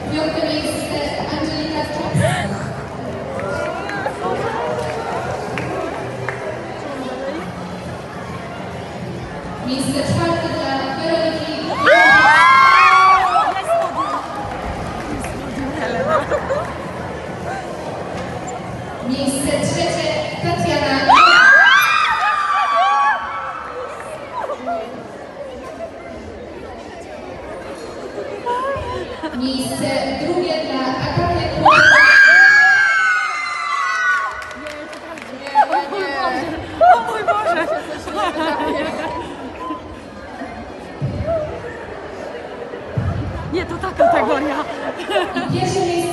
Piąte miejsce Angelika Thompson. Miejsce czwarte dla Weroniki. Miejsce trzecie Tatiana. Miejsce drugie dla Agaty. O mój Boże! Nie, to ta kategoria. I pierwsze miejsce